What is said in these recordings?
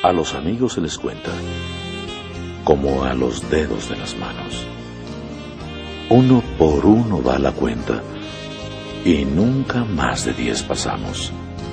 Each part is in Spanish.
A los amigos se les cuenta como a los dedos de las manos. Uno por uno va la cuenta y nunca más de 10 pasamos.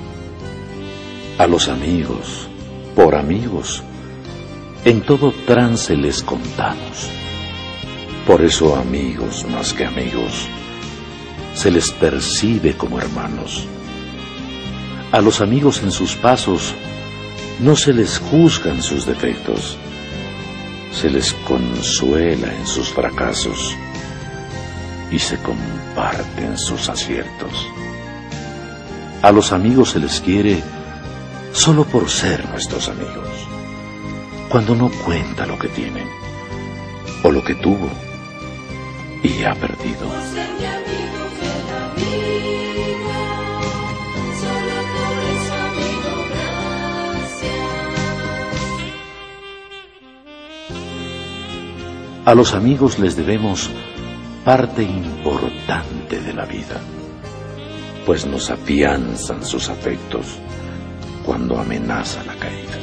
A los amigos, por amigos, en todo trance les contamos. Por eso amigos más que amigos, se les percibe como hermanos. A los amigos en sus pasos no se les juzgan sus defectos, se les consuela en sus fracasos y se comparten sus aciertos. A los amigos se les quiere solo por ser nuestros amigos, cuando no cuenta lo que tienen o lo que tuvo y ha perdido. A los amigos les debemos parte importante de la vida, pues nos afianzan sus afectos cuando amenaza la caída.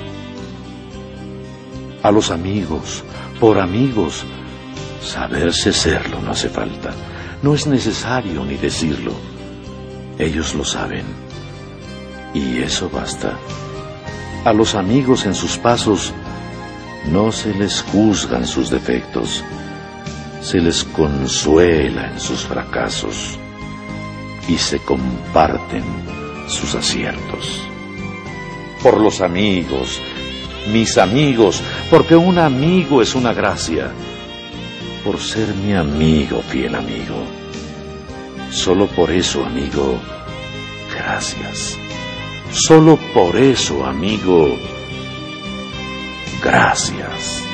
A los amigos, por amigos, saberse serlo no hace falta, no es necesario ni decirlo, ellos lo saben, y eso basta. A los amigos en sus pasos no se les juzgan sus defectos, se les consuela en sus fracasos y se comparten sus aciertos. Por los amigos, mis amigos, porque un amigo es una gracia, por ser mi amigo, fiel amigo. Solo por eso, amigo, gracias. Solo por eso, amigo, gracias.